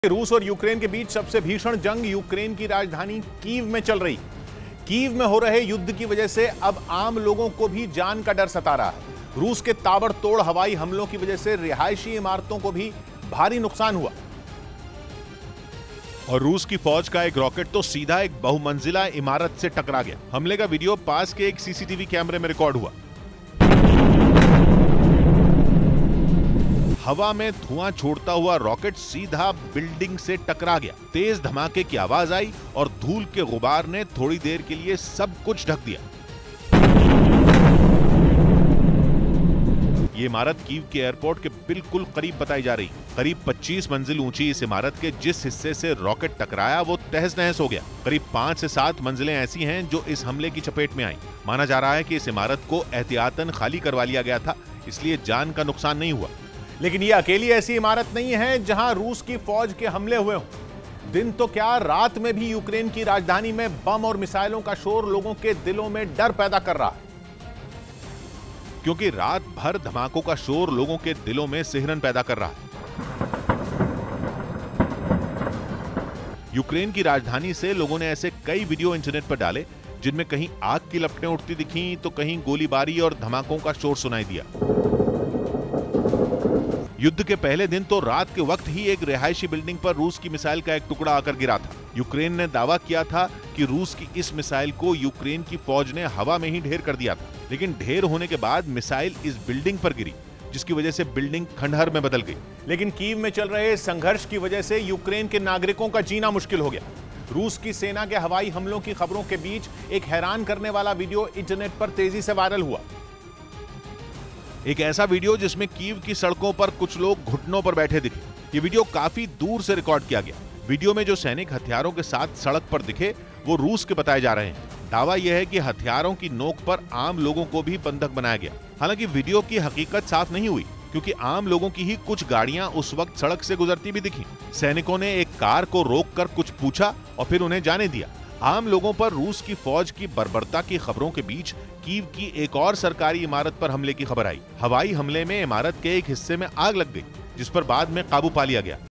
रूस और यूक्रेन के बीच सबसे भीषण जंग यूक्रेन की राजधानी कीव में चल रही। कीव में हो रहे युद्ध की वजह से अब आम लोगों को भी जान का डर सता रहा है। रूस के ताबड़तोड़ हवाई हमलों की वजह से रिहायशी इमारतों को भी भारी नुकसान हुआ और रूस की फौज का एक रॉकेट तो सीधा एक बहुमंजिला इमारत से टकरा गया। हमले का वीडियो पास के एक सीसीटीवी कैमरे में रिकॉर्ड हुआ। हवा में धुआं छोड़ता हुआ रॉकेट सीधा बिल्डिंग से टकरा गया। तेज धमाके की आवाज आई और धूल के गुबार ने थोड़ी देर के लिए सब कुछ ढक दिया। ये इमारत कीव के एयरपोर्ट के बिल्कुल करीब बताई जा रही। करीब 25 मंजिल ऊंची इस इमारत के जिस हिस्से से रॉकेट टकराया वो तहस नहस हो गया। करीब 5 से 7 मंजिलें ऐसी हैं जो इस हमले की चपेट में आई। माना जा रहा है कि इस इमारत को एहतियातन खाली करवा लिया गया था, इसलिए जान का नुकसान नहीं हुआ। लेकिन ये अकेली ऐसी इमारत नहीं है जहां रूस की फौज के हमले हुए हों। दिन तो क्या, रात में भी यूक्रेन की राजधानी में बम और मिसाइलों का शोर लोगों के दिलों में डर पैदा कर रहा है, क्योंकि रात भर धमाकों का शोर लोगों के दिलों में सिहरन पैदा कर रहा है। यूक्रेन की राजधानी से लोगों ने ऐसे कई वीडियो इंटरनेट पर डाले जिनमें कहीं आग की लपटें उठती दिखीं तो कहीं गोलीबारी और धमाकों का शोर सुनाई दिया। युद्ध के पहले दिन तो रात के वक्त ही एक रिहायशी बिल्डिंग पर रूस की मिसाइल का एक टुकड़ा आकर गिरा था। यूक्रेन ने दावा किया था कि रूस की इस मिसाइल को यूक्रेन की फौज ने हवा में ही ढेर कर दिया था, लेकिन ढेर होने के बाद मिसाइल इस बिल्डिंग पर गिरी, जिसकी वजह से बिल्डिंग खंडहर में बदल गई। लेकिन कीव में चल रहे संघर्ष की वजह से यूक्रेन के नागरिकों का जीना मुश्किल हो गया। रूस की सेना के हवाई हमलों की खबरों के बीच एक हैरान करने वाला वीडियो इंटरनेट पर तेजी से वायरल हुआ। एक ऐसा वीडियो जिसमें कीव की सड़कों पर कुछ लोग घुटनों पर बैठे दिखे। ये वीडियो काफी दूर से रिकॉर्ड किया गया। वीडियो में जो सैनिक हथियारों के साथ सड़क पर दिखे वो रूस के बताए जा रहे हैं। दावा यह है कि हथियारों की नोक पर आम लोगों को भी बंधक बनाया गया। हालांकि वीडियो की हकीकत साफ नहीं हुई, क्योंकि आम लोगों की ही कुछ गाड़ियां उस वक्त सड़क से गुजरती भी दिखी। सैनिकों ने एक कार को रोककर कुछ पूछा और फिर उन्हें जाने दिया। आम लोगों पर रूस की फौज की बर्बरता की खबरों के बीच कीव की एक और सरकारी इमारत पर हमले की खबर आई। हवाई हमले में इमारत के एक हिस्से में आग लग गई, जिस पर बाद में काबू पा लिया गया।